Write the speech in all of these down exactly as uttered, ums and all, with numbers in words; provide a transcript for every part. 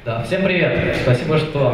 Да, всем привет! Спасибо, что...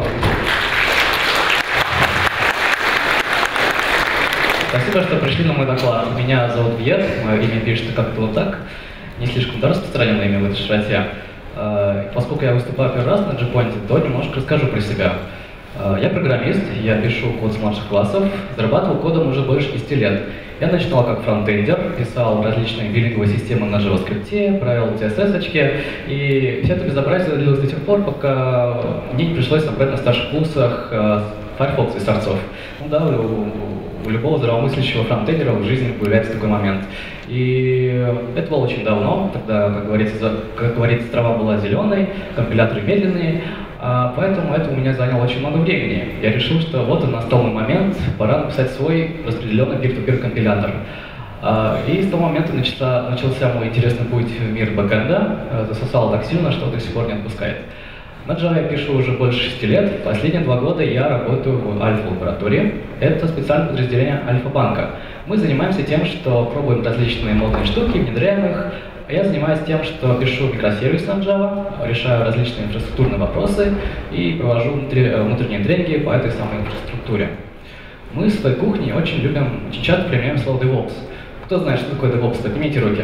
Спасибо, что пришли на мой доклад. Меня зовут Вьет, мое имя пишется как-то вот так. Не слишком да, распространенное имя в этой широте. Поскольку я выступаю первый раз на Джипонте, то немножко расскажу про себя. Я программист, я пишу код с младших классов, зарабатывал кодом уже больше десяти лет. Я начинал как фронтендер, писал различные биллинговые системы на JavaScript, правил си эс эс-очки, и все это безобразие длилось до тех пор, пока мне не пришлось набрать на старших курсах Firefox из торцов. Ну да, у, у любого здравомыслящего фронтендера в жизни появляется такой момент. И это было очень давно, тогда, как говорится, как говорится, трава была зеленой, компиляторы медленные. Поэтому это у меня заняло очень много времени. Я решил, что вот и настал мой момент, пора написать свой распределенный peer-to-peer компилятор. И с того момента начался, начался мой интересный путь в мир бэкэнда, засосало так сильно, что до сих пор не отпускает. На Java я пишу уже больше шести лет. Последние два года я работаю в Альфа-лаборатории. Это специальное подразделение Альфа-банка. Мы занимаемся тем, что пробуем различные модные штуки, внедряем их. Я занимаюсь тем, что пишу микросервисы на Java, решаю различные инфраструктурные вопросы и провожу внутри, внутренние тренинги по этой самой инфраструктуре. Мы в своей кухне очень любим, очень часто применяем слово DevOps. Кто знает, что такое DevOps? Поднимите руки.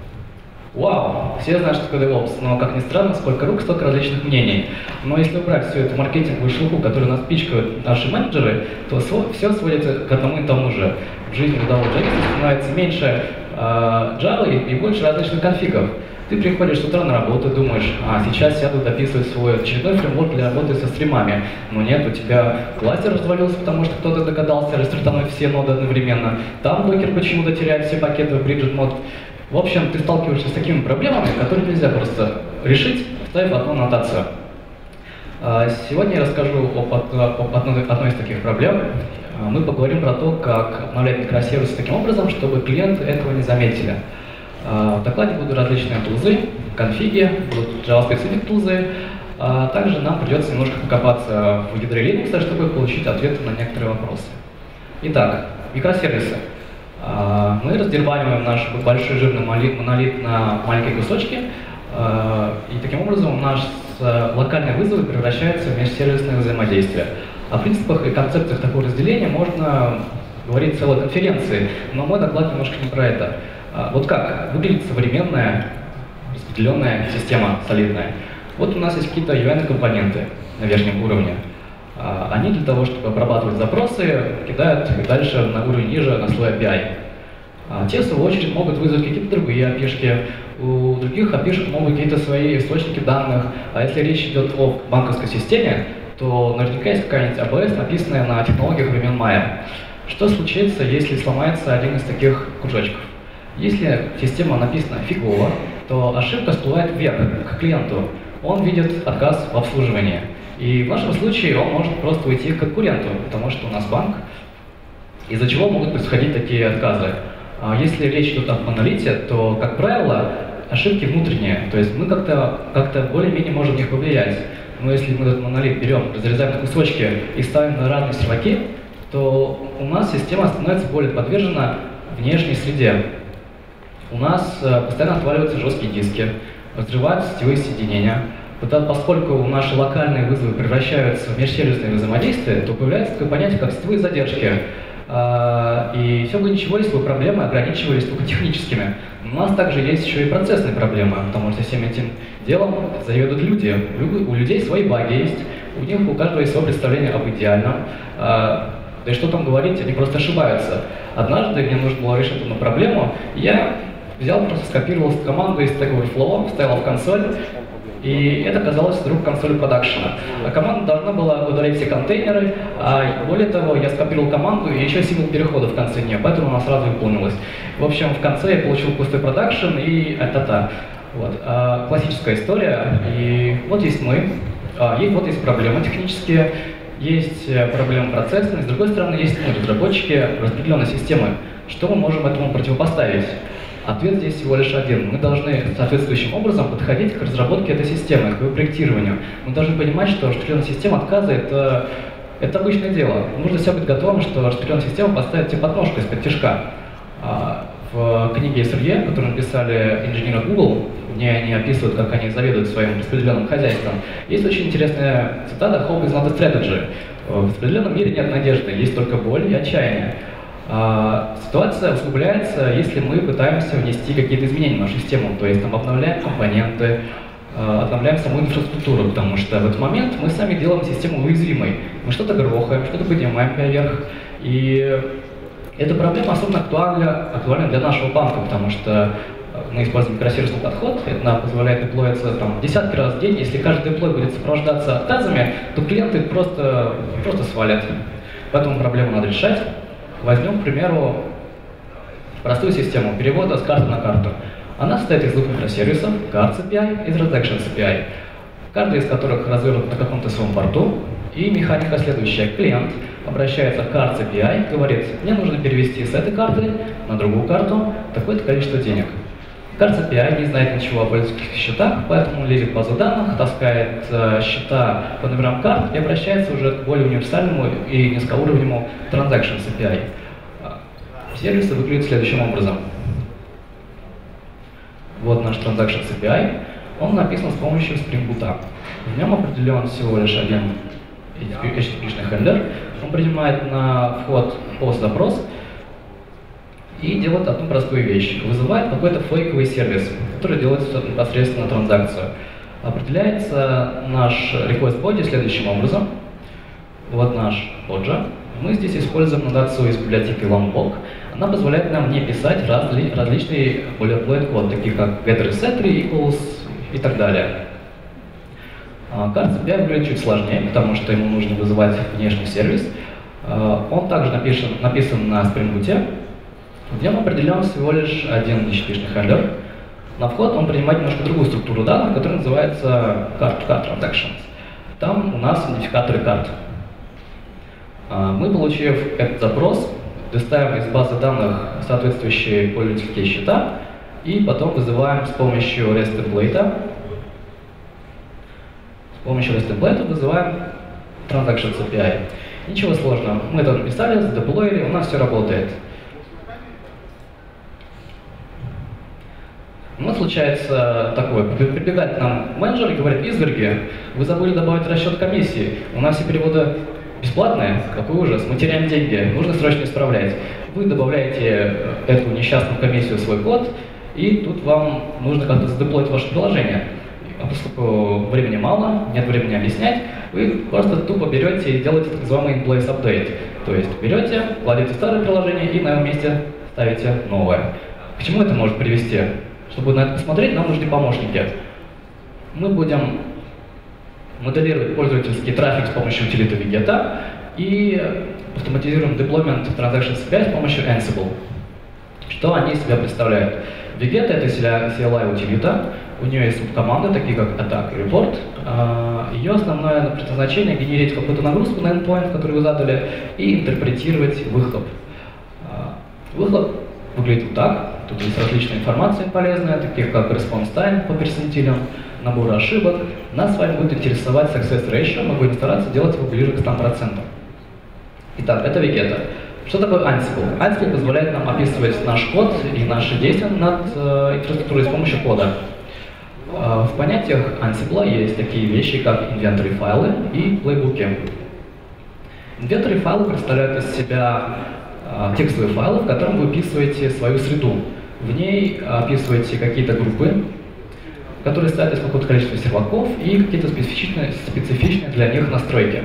Вау! Все знают, что такое DevOps, но, как ни странно, сколько рук, столько различных мнений. Но если убрать всю эту маркетинговую шелуху, которую нас пичкают наши менеджеры, то все сводится к одному и тому же. В жизни рядового джависта становится меньше Java и больше различных конфигов. Ты приходишь с утра на работу и думаешь, а сейчас сяду дописывать свой очередной фреймворк для работы со стримами. Но нет, у тебя кластер развалился, потому что кто-то догадался растартануть все ноды одновременно. Там докер почему-то теряет все пакеты в Bridget мод. В общем, ты сталкиваешься с такими проблемами, которые нельзя просто решить, вставив одну аннотацию. Сегодня я расскажу об, об одной, одной из таких проблем. Мы поговорим про то, как обновлять микросервисы таким образом, чтобы клиенты этого не заметили. В докладе будут различные тулзы, конфиги, будут JavaScript тулзы. Также нам придется немножко покопаться в ядре Linux, чтобы получить ответы на некоторые вопросы. Итак, микросервисы. Мы раздербаниваем наш большой жирный монолит на маленькие кусочки, и таким образом наш локальный вызов превращается в межсервисное взаимодействие. О принципах и концепциях такого разделения можно говорить целой конференции, но мой доклад немножко не про это. Вот как выглядит современная распределенная система солидная. Вот у нас есть какие-то ю ай-компоненты на верхнем уровне. Они для того, чтобы обрабатывать запросы, кидают дальше на уровень ниже, на слой эй пи ай. Те, в свою очередь, могут вызвать какие-то другие эй пи ай-шки. У других эй пи ай-шек могут быть какие-то свои источники данных. А если речь идет о банковской системе, то наверняка есть какая-нибудь эй би эс, написанная на технологиях времен Майя. Что случится, если сломается один из таких кружочков? Если система написана фигово, то ошибка всплывает вверх, к клиенту. Он видит отказ в обслуживании. И в нашем случае он может просто уйти к конкуренту, потому что у нас банк, из-за чего могут происходить такие отказы. Если речь идет о монолите, то, как правило, ошибки внутренние, то есть мы как-то как-то более-менее можем на них повлиять. Но если мы этот монолит берем, разрезаем на кусочки и ставим на разные серваки, то у нас система становится более подвержена внешней среде. У нас постоянно отваливаются жесткие диски, взрываются сетевые соединения. Поскольку наши локальные вызовы превращаются в межсервисное взаимодействие, то появляется такое понятие, как сетевые задержки. И все бы ничего, если бы проблемы ограничивались только техническими. Но у нас также есть еще и процессные проблемы, потому что всем этим делом заведут люди. У людей свои баги есть, у них у каждого есть свое представление об идеальном. Да и что там говорить, они просто ошибаются. Однажды мне нужно было решить одну проблему, я взял, просто скопировал команду из Stack Overflow, вставил в консоль, и это оказалось вдруг консоль продакшена. А команда должна была удалить все контейнеры, а более того, я скопировал команду и еще символ перехода в конце нее, поэтому она сразу выполнилась. В общем, в конце я получил пустой продакшн и это-то. Вот. А, классическая история, и вот есть мы, а, есть, вот есть проблемы технические, есть проблемы процессные, с другой стороны, есть мы, разработчики распределенной системы. Что мы можем этому противопоставить? Ответ здесь всего лишь один. Мы должны соответствующим образом подходить к разработке этой системы, к ее проектированию. Мы должны понимать, что распределенная система отказа — это, это обычное дело. Нужно все быть готовым, что распределенная система поставит тебе подножку из-под тяжка. В книге эс эр е, которую написали инженеры Google, где они описывают, как они заведуют своим распределенным хозяйством, есть очень интересная цитата «Hope is not a strategy». В распределенном мире нет надежды, есть только боль и отчаяние. А ситуация усугубляется, если мы пытаемся внести какие-то изменения в нашу систему, то есть там, обновляем компоненты, обновляем саму инфраструктуру, потому что в этот момент мы сами делаем систему уязвимой. Мы что-то грохаем, что-то поднимаем вверх, и эта проблема особенно актуальна, актуальна для нашего банка, потому что мы используем микросервисный подход, это нам позволяет деплоиться там, десятки раз в день. Если каждый деплой будет сопровождаться отказами, то клиенты просто, просто свалят. Поэтому проблему надо решать. Возьмем, к примеру, простую систему перевода с карты на карту. Она состоит из двух микросервисов, Card си пи ай и Transaction си пи ай, каждый из которых развернут на каком-то своем порту. И механика следующая. Клиент обращается к Card си пи ай, говорит, мне нужно перевести с этой карты на другую карту такое-то количество денег. Card си пи ай не знает ничего о пользовательских счетах, поэтому лезет в базу данных, таскает э, счета по номерам карт и обращается уже к более универсальному и низкоуровневому Transaction си пи ай. Сервисы выглядят следующим образом. Вот наш Transaction си пи ай. Он написан с помощью Spring Boot. В нем определен всего лишь один эйч ти ти пи-шный хендлер. Он принимает на вход пост-запрос и делает одну простую вещь. Вызывает какой-то фейковый сервис, который делает непосредственно транзакцию. Определяется наш request body следующим образом. Вот наш Bodja. Мы здесь используем нотацию из библиотеки Lombok. Она позволяет нам не писать разли, различные boilerplate код, такие как getter, setter, equals и так далее. Card си пи ай выглядит чуть сложнее, потому что ему нужно вызывать внешний сервис. Он также написан, написан на Spring Boot. В нем определен всего лишь один эйч ти ти пи-шный хендлер. На вход он принимает немножко другую структуру данных, которая называется Card-to-Card Transactions. Там у нас идентификаторы карт. Мы, получив этот запрос, доставим из базы данных соответствующие пользовательские счета и потом вызываем с помощью REST template. С помощью REST template вызываем Transaction си пи ай. Ничего сложного. Мы это написали, задеплоили, у нас все работает. Ну, случается такое, прибегает к нам менеджер и говорит: изверги, вы забыли добавить расчет комиссии, у нас все переводы бесплатные, какой ужас, мы теряем деньги, нужно срочно исправлять. Вы добавляете эту несчастную комиссию в свой код, и тут вам нужно как-то задеплоить ваше приложение. А поскольку времени мало, нет времени объяснять, вы просто тупо берете и делаете так называемый in-place update. То есть берете, кладете старое приложение и на его месте ставите новое. К чему это может привести? Чтобы на это посмотреть, нам нужны помощники. Мы будем моделировать пользовательский трафик с помощью утилиты Vegeta и автоматизируем деплоймент Transaction си пи ай с помощью Ansible. Что они из себя представляют? Vegeta — это си эл ай-утилита, у нее есть субкоманды, такие как Attack и Report. Ее основное предназначение — генерить какую-то нагрузку на endpoint, который вы задали, и интерпретировать выхлоп. Выхлоп выглядит вот так. Тут есть различная информация полезная, таких как response time по перцентилям, набор ошибок. Нас с вами будет интересовать success ratio, мы будем стараться делать его ближе к ста процентам. Итак, это Vegeta. Что такое Ansible? Ansible позволяет нам описывать наш код и наши действия над э, инфраструктурой с помощью кода. Э, в понятиях Ansible есть такие вещи, как inventory файлы и плейбуки. Inventory файлы представляют из себя э, текстовые файлы, в котором вы описываете свою среду. В ней описываете какие-то группы, которые стоят из какого-то количества серваков и какие-то специфичные, специфичные для них настройки.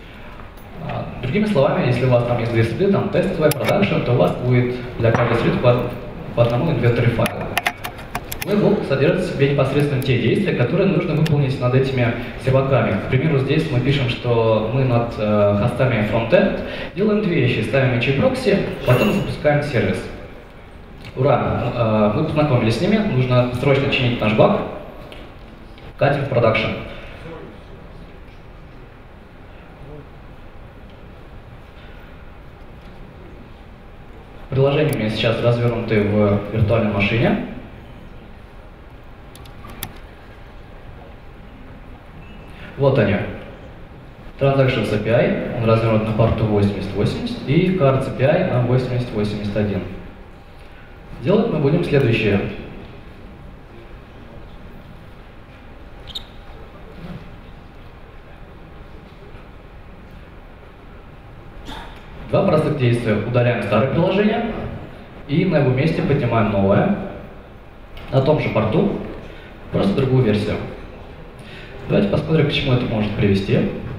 Другими словами, если у вас там есть две среды, там тестовая, продакшн, то у вас будет для каждой среды по, по одному инвентарь файла. Playbook содержит в себе непосредственно те действия, которые нужно выполнить над этими серваками. К примеру, здесь мы пишем, что мы над э, хостами фронтенд делаем две вещи. Ставим эйч эй прокси, потом запускаем сервис. Ура! Э, мы познакомились с ними, нужно срочно чинить наш баг. Катим в продакшн. Приложения у меня сейчас развернуты в виртуальной машине. Вот они. Transaction си пи ай, он развернут на порту восемьдесят восемьдесят, и Card си пи ай на восемьдесят восемьдесят один. Делать мы будем следующее. Два простых действия. Удаляем старое приложение и на его месте поднимаем новое на том же порту, просто другую версию. Давайте посмотрим, к чему это может привести.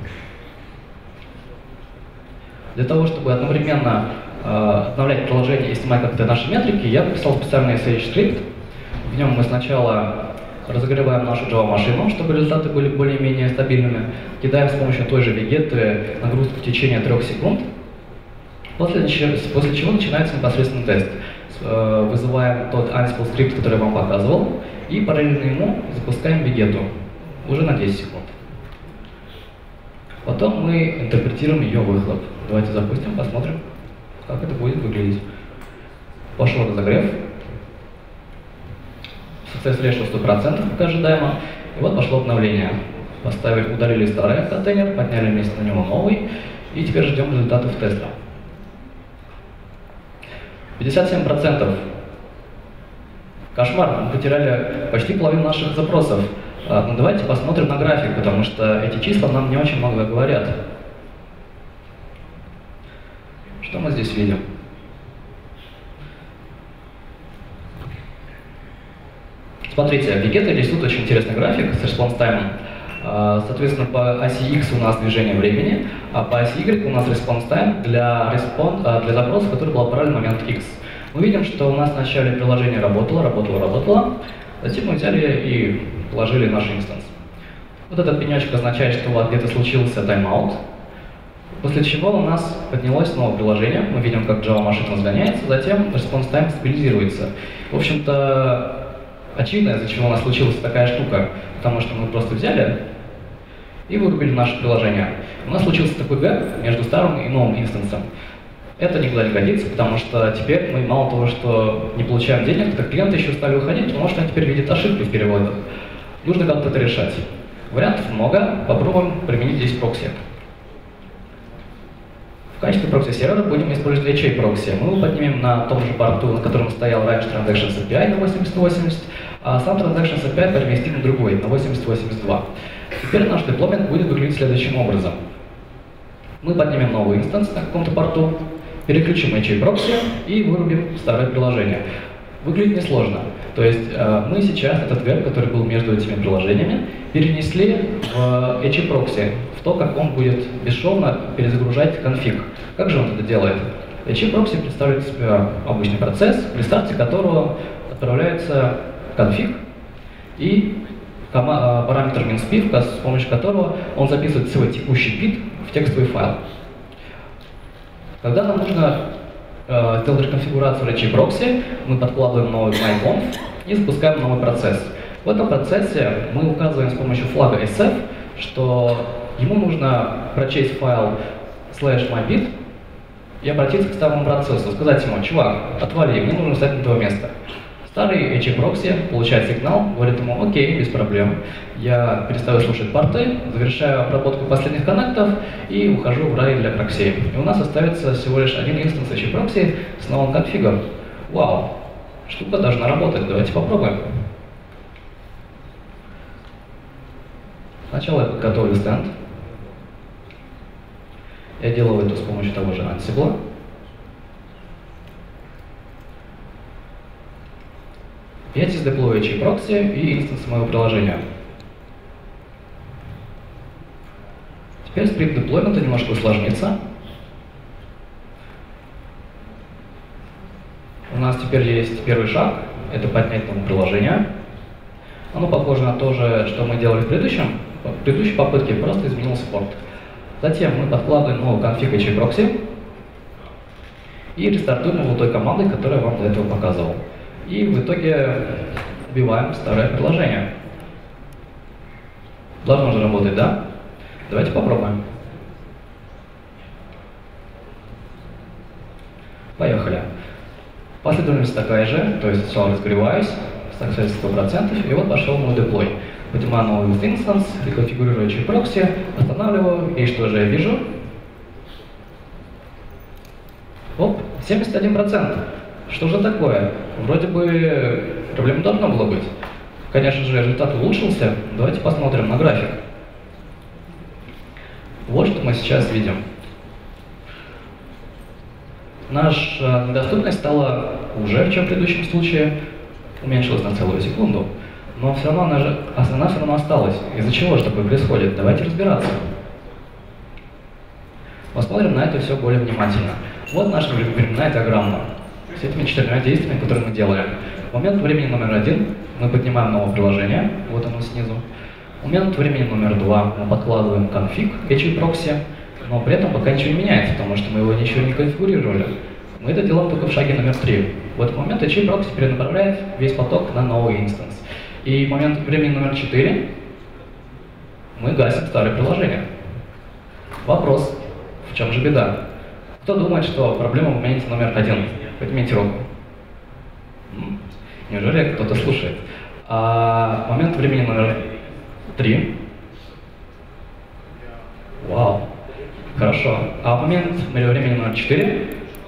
Для того, чтобы одновременно э, обновлять приложение и снимать как-то наши метрики, я написал специальный эс эйч скрипт. В нем мы сначала разогреваем нашу Java-машину, чтобы результаты были более-менее стабильными, кидаем с помощью той же вегеты нагрузку в течение трех секунд, после, после чего начинается непосредственно тест. Э, вызываем тот Ansible скрипт, который я вам показывал, и параллельно ему запускаем вегету уже на десять секунд. Потом мы интерпретируем ее выхлоп. Давайте запустим, посмотрим, как это будет выглядеть. Пошел разогрев. Success ratio сто процентов, как ожидаемо. И вот пошло обновление. Поставили, удалили старый контейнер, подняли вместо на него новый. И теперь ждем результатов теста. пятьдесят семь процентов. Кошмар, мы потеряли почти половину наших запросов. Но давайте посмотрим на график, потому что эти числа нам не очень много говорят. Что мы здесь видим? Смотрите, вегеты рисуют очень интересный график с response time. Соответственно, по оси X у нас движение времени, а по оси Y у нас response time для, response, для запроса, который был отправлен в момент X. Мы видим, что у нас в начале приложение работало, работало, работало. Затем мы взяли и положили наш инстанс. Вот этот пенечек означает, что у вас где-то случился тайм-аут, после чего у нас поднялось новое приложение. Мы видим, как Java-машина сгоняется, затем response time стабилизируется. В общем-то, очевидно, из-за чего у нас случилась такая штука, потому что мы просто взяли и вырубили наше приложение. У нас случился такой гэп между старым и новым инстансом. Это никуда не годится, потому что теперь мы мало того, что не получаем денег, так клиент еще стали уходить, потому что он теперь видит ошибки в переводах. Нужно как-то это решать. Вариантов много, попробуем применить здесь прокси. В качестве прокси-сервера будем использовать эйч эй прокси. Мы его поднимем на том же порту, на котором стоял раньше Transactions эй пи ай на восемьдесят восемьдесят, а сам Transactions эй пи ай переместим на другой, на восемьдесят восемьдесят два. Теперь наш деплоймент будет выглядеть следующим образом. Мы поднимем новый инстанс на каком-то порту, переключим эйч эй прокси и вырубим старое приложение. Выглядит несложно. То есть э, мы сейчас этот гэп, который был между этими приложениями, перенесли в эйч эй прокси, в то, как он будет бесшовно перезагружать конфиг. Как же он это делает? эйч эй прокси представляет из себя обычный процесс, при старте которого отправляется конфиг и параметр minSpeed, с помощью которого он записывает свой текущий бит в текстовый файл. Когда нам нужно э, сделать реконфигурацию эйч эй прокси, мы подкладываем новый myconf и запускаем новый процесс. В этом процессе мы указываем с помощью флага sf, что ему нужно прочесть файл slash mybit и обратиться к старому процессу, сказать ему: чувак, отвали, мне нужно встать на твое место. Старый эйч эй прокси получает сигнал, говорит ему: окей, без проблем, я перестаю слушать порты, завершаю обработку последних коннектов и ухожу в рай для проксей. И у нас останется всего лишь один инстанс эйч эй прокси с новым конфигом. Вау, штука должна работать, давайте попробуем. Сначала я подготовлю стенд. Я делаю это с помощью того же Ansible. Я здесь деплою эйч эй прокси и инстанс моего приложения. Теперь скрипт деплоймента немножко усложнится. У нас теперь есть первый шаг, это поднять новое приложение. Оно похоже на то же, что мы делали в предыдущем. В предыдущей попытке просто изменился порт. Затем мы подкладываем новый конфиг эйч эй прокси и рестартуем его той командой, которую я вам до этого показывал. И в итоге убиваем старое приложение. Должно же работать, да? Давайте попробуем. Поехали. Последовательность такая же, то есть сначала разогреваюсь, success сто процентов, и вот пошел мой деплой. Поднимаю новый инстанс, реконфигурирую эйч эй прокси, останавливаю, и что же я вижу? Оп, семьдесят один процент. Что же такое? Вроде бы проблем не должно было быть. Конечно же, результат улучшился. Давайте посмотрим на график. Вот что мы сейчас видим. Наша недоступность стала хуже, чем в предыдущем случае, уменьшилась на целую секунду, но все равно она, же, она все равно осталась. Из-за чего же такое происходит? Давайте разбираться. Посмотрим на это все более внимательно. Вот наша временная диаграмма с этими четырьмя действиями, которые мы делаем. В момент времени номер один мы поднимаем новое приложение, вот оно снизу. В момент времени номер два мы подкладываем конфиг эйч ви прокси, но при этом пока ничего не меняется, потому что мы его ничего не конфигурировали. Мы это делаем только в шаге номер три. В этот момент эйч ви прокси перенаправляет весь поток на новый инстанс. И в момент времени номер четыре мы гасим старое приложение. Вопрос, в чем же беда? Кто думает, что проблема в моменте номер один? Поднимите руку. Неужели кто-то слушает? А момент времени номер три. Вау. Хорошо. А момент времени номер четыре?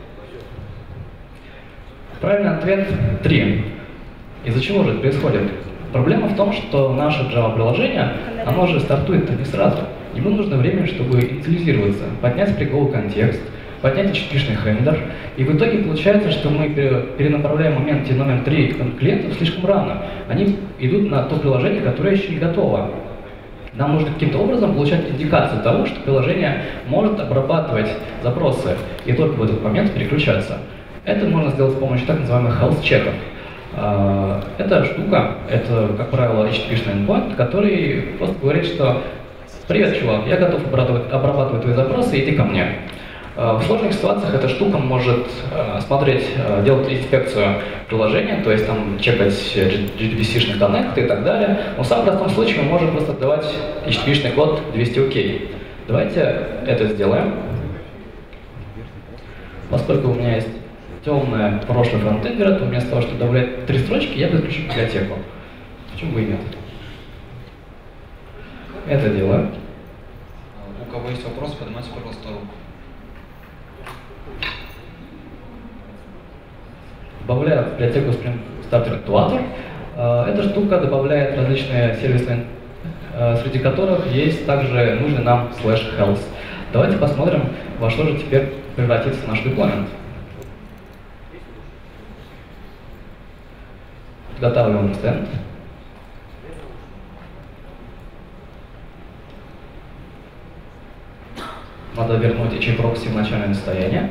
Правильный ответ три. Из-за чего же это происходит? Проблема в том, что наше Java-приложение, оно же стартует не сразу. Ему нужно время, чтобы инициализироваться, поднять приговый контекст, поднять эйч ти ти пи-шный хендлер. И в итоге получается, что мы перенаправляем моменте номер три к клиентам слишком рано. Они идут на то приложение, которое еще не готово. Нам нужно каким-то образом получать индикацию того, что приложение может обрабатывать запросы и только в этот момент переключаться. Это можно сделать с помощью так называемых health-чеков. Эта штука, это, как правило, эйч ти ти пи-шный endpoint, который просто говорит, что «Привет, чувак, я готов обрабатывать, обрабатывать твои запросы, иди ко мне». В сложных ситуациях эта штука может смотреть, делать инспекцию приложения, то есть там чекать джей ти би си-шный коннект и так далее. Но в самом простом случае мы можем просто отдавать эйч ти ти пи-шный код двести окей. Давайте это сделаем. Поскольку у меня есть темное прошлое фронтендера, то вместо того, чтобы добавлять три строчки, я подключу библиотеку. Почему бы и нет? Это делаю. У кого есть вопросы, поднимайте, пожалуйста, руку. Добавляю в библиотеку Spring Starter Actuator. Эта штука добавляет различные сервисы, среди которых есть также нужный нам slash health. Давайте посмотрим, во что же теперь превратится наш деплоймент. Подготавливаем стенд. Надо вернуть эйч ви прокси в начальное состояние.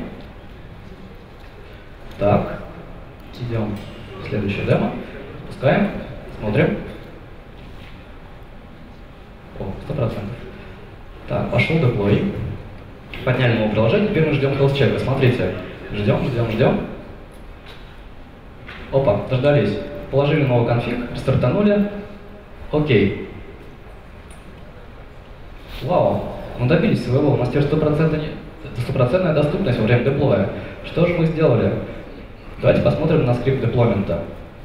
Так, идем в следующее демо. Пускаем, смотрим. О, сто процентов. Так, пошел деплой. Подняли новое приложение, теперь мы ждем health чека. Смотрите, ждем, ждем, ждем. Опа, дождались. Положили новый конфиг, стартанули. Окей. Вау, мы добились своего. У нас теперь стопроцентная доступность во время деплоя. Что же мы сделали? Давайте посмотрим на скрипт деплоймента.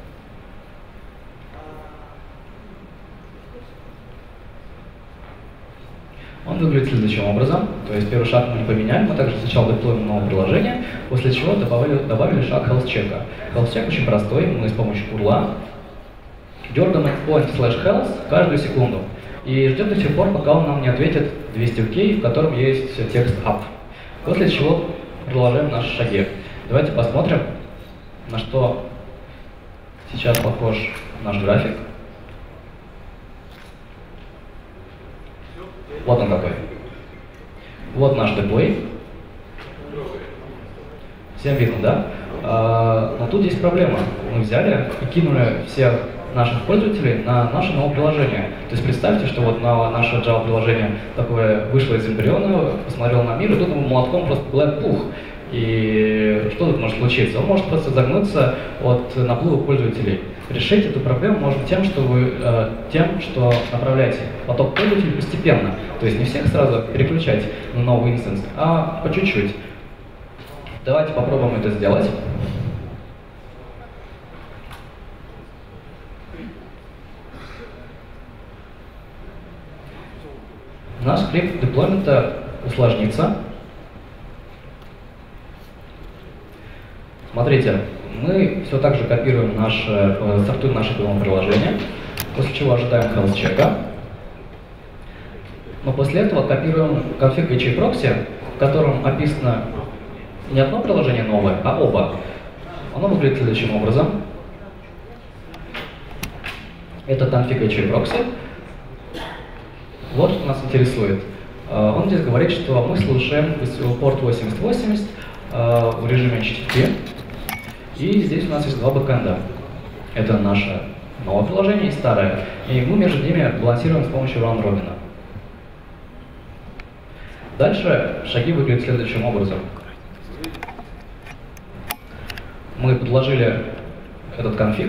Он выглядит следующим образом. То есть первый шаг мы не поменяли, мы также сначала деплоим новое приложение, после чего добавили, добавили шаг health чека. Health чек очень простой, мы с помощью урла дергаем endpoint slash health каждую секунду. И ждем до сих пор, пока он нам не ответит двести окей, в котором есть текст up. После чего продолжаем наши шаги. Давайте посмотрим, на что сейчас похож наш график. Вот он какой. Вот наш деплей. Всем видно, да? А, но тут есть проблема. Мы взяли и кинули всех наших пользователей на наше новое приложение. То есть представьте, что вот на наше Java-приложение такое вышло из эмбриона, посмотрел на мир, и тут ему молотком просто black пух. И что тут может случиться? Он может просто загнуться от наплыва пользователей. Решить эту проблему можно тем, что вы э, тем, что направляете поток пользователей постепенно. То есть не всех сразу переключать на новый инстанс, а по чуть-чуть. Давайте попробуем это сделать. Наш скрипт деплоймента усложнится. Смотрите, Мы все так же копируем наше, сортуем наше приложение, после чего ожидаем health чека. Но после этого копируем конфиг эйч эй Proxy, в котором описано не одно приложение новое, а оба. Оно выглядит следующим образом. Это конфиг эйч эй Proxy. Вот что нас интересует. Он здесь говорит, что мы слушаем порт восемьдесят восемьдесят в режиме эйч ти ти пи. И здесь у нас есть два бэкэнда. Это наше новое приложение и старое. И мы между ними балансируем с помощью раунд-робина. Дальше шаги выглядят следующим образом. Мы подложили этот конфиг,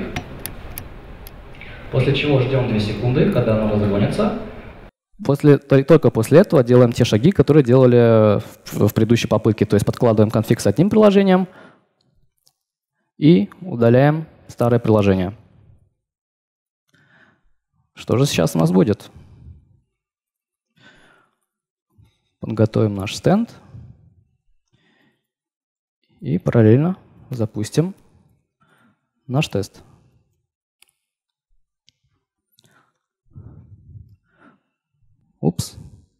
после чего ждем две секунды, когда оно разгонится. После, только после этого делаем те шаги, которые делали в, в предыдущей попытке. То есть подкладываем конфиг с одним приложением и удаляем старое приложение. Что же сейчас у нас будет? Подготовим наш стенд и параллельно запустим наш тест. Упс.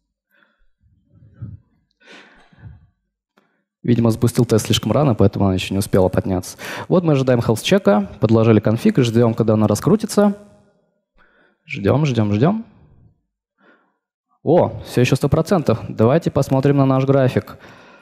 Видимо, запустил тест слишком рано, поэтому она еще не успела подняться. Вот мы ожидаем health чека, подложили конфиг и ждем, когда она раскрутится. Ждем, ждем, ждем. О, все еще сто процентов. Давайте посмотрим на наш график.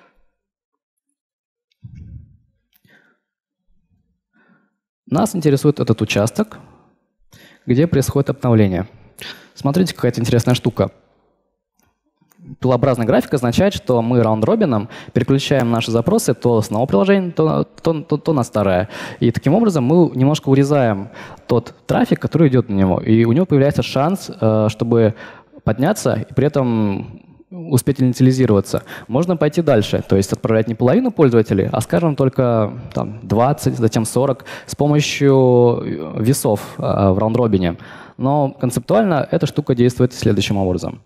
Нас интересует этот участок, где происходит обновление. Смотрите, какая-то интересная штука. Пилообразный график означает, что мы раунд-робином переключаем наши запросы то с нового приложения, то, то, то, то на старое. И таким образом мы немножко урезаем тот трафик, который идет на него. И у него появляется шанс, чтобы подняться и при этом успеть инициализироваться. Можно пойти дальше, то есть отправлять не половину пользователей, а, скажем, только там, двадцать, затем сорок с помощью весов в раунд-робине. Но концептуально эта штука действует следующим образом.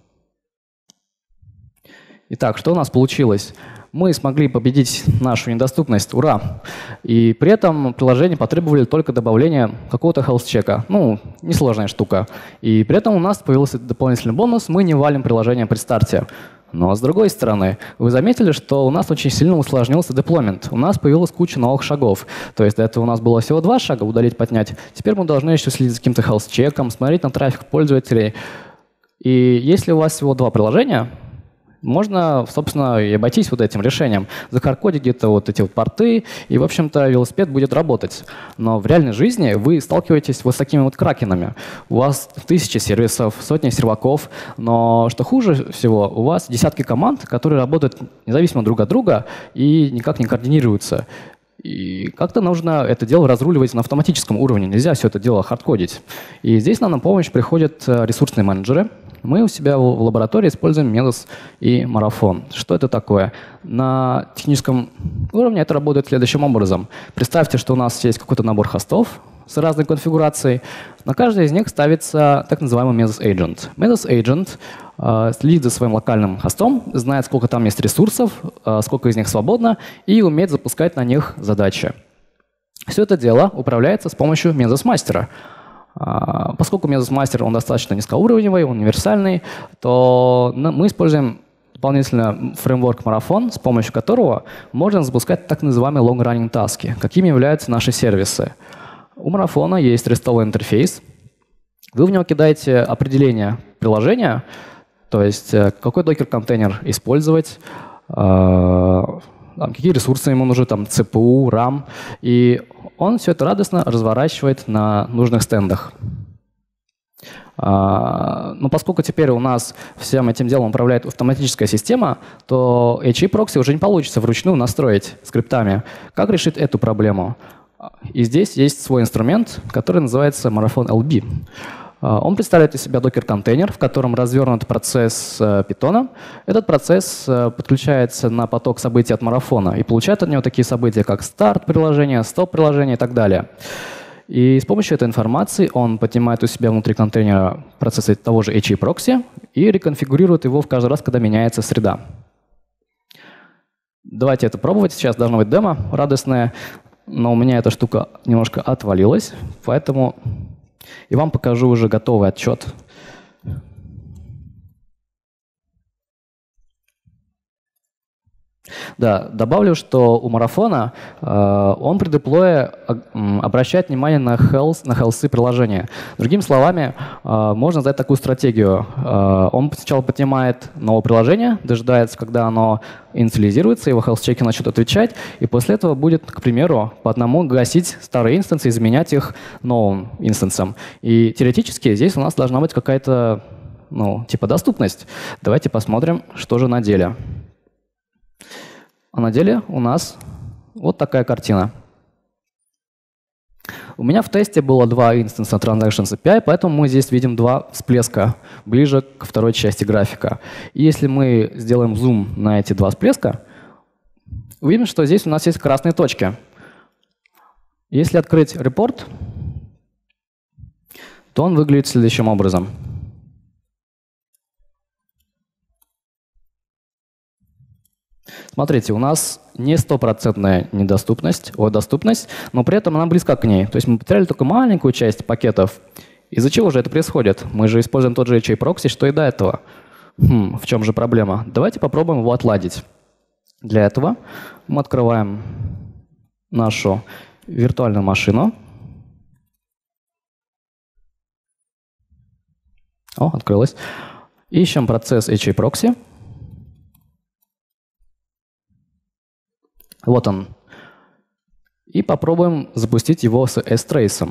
Итак, что у нас получилось? Мы смогли победить нашу недоступность, ура! И при этом приложение потребовали только добавления какого-то health чека. Ну, несложная штука. И при этом у нас появился дополнительный бонус, мы не валим приложение при старте. Но с другой стороны, вы заметили, что у нас очень сильно усложнился деплоймент. У нас появилась куча новых шагов. То есть до этого у нас было всего два шага, удалить, поднять. Теперь мы должны еще следить за каким-то health чеком, смотреть на трафик пользователей. И если у вас всего два приложения, можно, собственно, и обойтись вот этим решением. Захардкодить где-то вот эти вот порты, и, в общем-то, велосипед будет работать. Но в реальной жизни вы сталкиваетесь вот с такими вот кракенами. У вас тысячи сервисов, сотни серваков, но что хуже всего, у вас десятки команд, которые работают независимо друг от друга и никак не координируются. И как-то нужно это дело разруливать на автоматическом уровне. Нельзя все это дело хардкодить. И здесь нам на помощь приходят ресурсные менеджеры. Мы у себя в лаборатории используем Mesos и Marathon. Что это такое? На техническом уровне это работает следующим образом. Представьте, что у нас есть какой-то набор хостов с разной конфигурацией. На каждый из них ставится так называемый Mesos Agent. Mesos Agent э, следит за своим локальным хостом, знает, сколько там есть ресурсов, э, сколько из них свободно, и умеет запускать на них задачи. Все это дело управляется с помощью Mesos Master. Поскольку Mesos Master он достаточно низкоуровневый, универсальный, то мы используем дополнительно фреймворк Marathon, с помощью которого можно запускать так называемые long-running таски, какими являются наши сервисы. У Marathon есть рестовый интерфейс. Вы в него кидаете определение приложения, то есть какой докер-контейнер использовать, там, какие ресурсы ему нужны, там, си пи ю, рам, и он все это радостно разворачивает на нужных стендах. А, но поскольку теперь у нас всем этим делом управляет автоматическая система, то эйч эй Proxy уже не получится вручную настроить скриптами. Как решить эту проблему? И здесь есть свой инструмент, который называется Marathon эл би. Он представляет из себя докер-контейнер, в котором развернут процесс Python. Этот процесс подключается на поток событий от марафона и получает от него такие события, как старт приложения, стоп приложения и так далее. И с помощью этой информации он поднимает у себя внутри контейнера процессы того же эйч эй Proxy и реконфигурирует его в каждый раз, когда меняется среда. Давайте это пробовать. Сейчас должно быть демо радостное. но у меня эта штука немножко отвалилась, поэтому и вам покажу уже готовый отчет. Да, добавлю, что у марафона э, он при деплое э, обращает внимание на health, на health приложения. Другими словами, э, можно задать такую стратегию. Э, он сначала поднимает новое приложение, дожидается, когда оно инициализируется, его health-чеки начнут отвечать, и после этого будет, к примеру, по одному гасить старые инстансы и заменять их новым инстансом. И теоретически здесь у нас должна быть какая-то, ну, типа доступность. Давайте посмотрим, что же на деле. А на деле у нас вот такая картина. У меня в тесте было два инстанса Transactions эй пи ай, поэтому мы здесь видим два всплеска ближе к второй части графика. И если мы сделаем зум на эти два всплеска, увидим, что здесь у нас есть красные точки. Если открыть репорт, то он выглядит следующим образом. Смотрите, у нас не стопроцентная недоступность, о, доступность, но при этом она близка к ней. То есть мы потеряли только маленькую часть пакетов. Из-за чего же это происходит? Мы же используем тот же эйч эй прокси, что и до этого. Хм, в чем же проблема? Давайте попробуем его отладить. Для этого мы открываем нашу виртуальную машину. О, открылась. Ищем процесс эйч эй прокси. Вот он. И попробуем запустить его с S-Trace.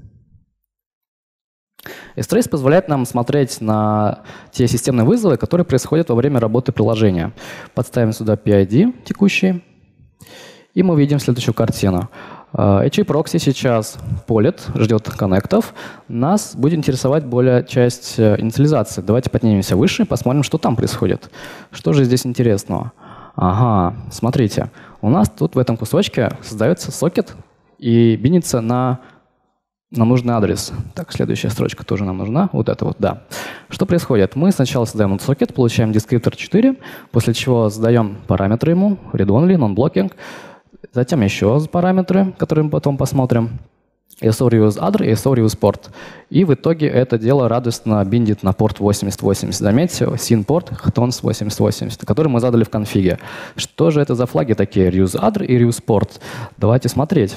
S-Trace позволяет нам смотреть на те системные вызовы, которые происходят во время работы приложения. Подставим сюда пи ай ди текущий, и мы видим следующую картину. эйч эй прокси сейчас полит, ждет коннектов. Нас будет интересовать более часть инициализации. Давайте поднимемся выше и посмотрим, что там происходит. Что же здесь интересного? Ага, смотрите. У нас тут в этом кусочке создается сокет и бинится на, на нужный адрес. Так, следующая строчка тоже нам нужна. Вот это вот, да. Что происходит? Мы сначала создаем этот сокет, получаем descriptor четыре, после чего задаем параметры ему, read-only, non-blocking, затем еще параметры, которые мы потом посмотрим. SOReuse-Other и SOReuse-Port. И в итоге это дело радостно биндит на порт восемьдесят восемьдесят. Заметьте, syn-порт Htons восемьдесят восемьдесят, который мы задали в конфиге. Что же это за флаги такие? Reuse-Other и Reuse-Port. Давайте смотреть.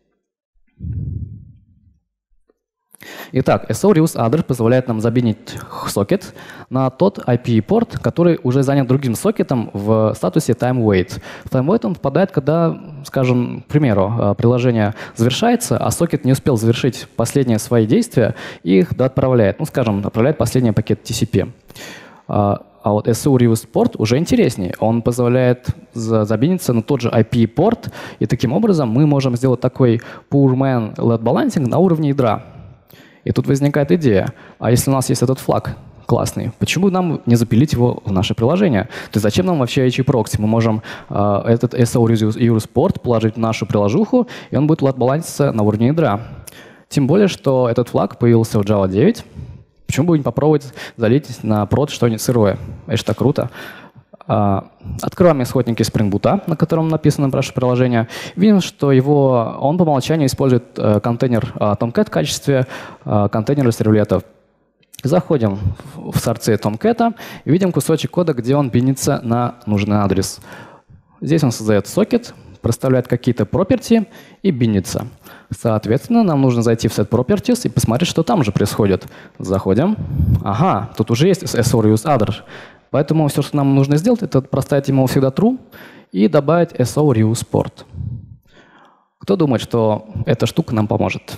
Итак, SOReuse-Other позволяет нам забинить сокет на тот ай пи-порт, который уже занят другим сокетом в статусе time-wait. В time-wait он попадает, когда, скажем, к примеру, приложение завершается, а сокет не успел завершить последние свои действия и их отправляет, ну, скажем, отправляет последний пакет ти си пи. А вот SOReuse-Port уже интереснее. Он позволяет забиниться на тот же ай пи-порт, и таким образом мы можем сделать такой poor man load balancing на уровне ядра. И тут возникает идея, а если у нас есть этот флаг классный, почему нам не запилить его в наше приложение? То есть зачем нам вообще эйч эй прокси? Мы можем э, этот SOReuse-Port положить в нашу приложуху, и он будет лот-баланситься на уровне ядра. Тем более, что этот флаг появился в Java девять. Почему бы не попробовать залить на прод что-нибудь сырое? Это же так круто. Открываем исходники Spring Boot, на котором написано наше приложение. Видим, что его, он по умолчанию использует контейнер Tomcat в качестве контейнера сервлетов. Заходим в сорцы Tomcat и видим кусочек кода, где он бинится на нужный адрес. Здесь он создает сокет, проставляет какие-то property и бинится. Соответственно, нам нужно зайти в set properties и посмотреть, что там же происходит. Заходим. Ага, тут уже есть SOReuse-Other. Поэтому все, что нам нужно сделать, это проставить ему всегда true и добавить SOReuse-Port. Кто думает, что эта штука нам поможет?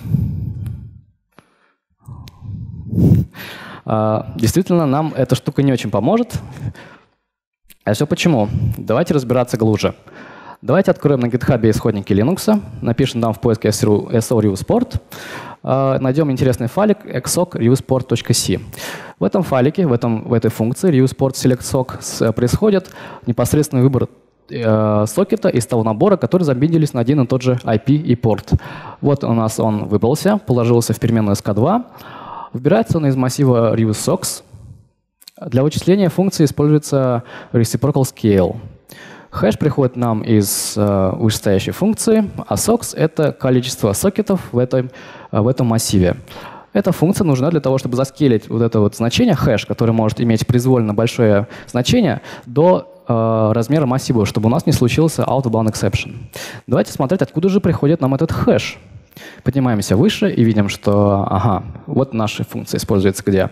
Действительно, нам эта штука не очень поможет. А все почему? Давайте разбираться глубже. Давайте откроем на GitHub исходники Linux, напишем там в поиске SOReuse-Port, найдем интересный файлик exoc reuseport.c. В этом файлике, в, этом, в этой функции reuseport select-soc происходит непосредственный выбор э, сокета из того набора, которые забиндились на один и тот же ай пи и порт. Вот у нас он выбрался, положился в переменную эс ка два. Выбирается он из массива reuse-socs. Для вычисления функции используется reciprocal scale. Хэш приходит нам из э, вышестоящей функции, а сокс — это количество сокетов в этом, э, в этом массиве. Эта функция нужна для того, чтобы заскейлить вот это вот значение хэш, которое может иметь произвольно большое значение, до э, размера массива, чтобы у нас не случился out-of-bound exception. Давайте смотреть, откуда же приходит нам этот хэш. Поднимаемся выше и видим, что ага, вот наша функция используется где.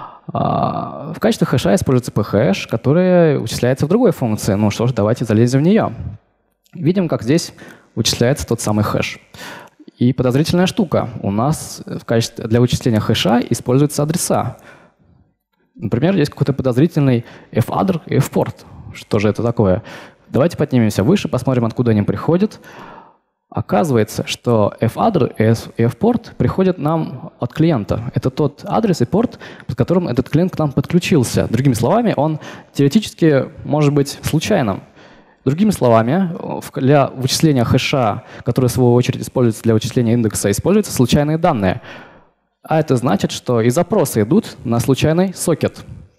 В качестве хэша используется pHash, которая вычисляется в другой функции. Ну что ж, давайте залезем в нее. Видим, как здесь вычисляется тот самый хэш. И подозрительная штука. У нас в качестве, для вычисления хэша используются адреса. Например, есть какой-то подозрительный f-adr и f-port. Что же это такое? Давайте поднимемся выше, посмотрим, откуда они приходят. Оказывается, что f-adr и f-port приходят нам от клиента. Это тот адрес и порт, под которым этот клиент к нам подключился. Другими словами, он теоретически может быть случайным. Другими словами, для вычисления хэша, который в свою очередь используется для вычисления индекса, используются случайные данные. А это значит, что и запросы идут на случайный сокет.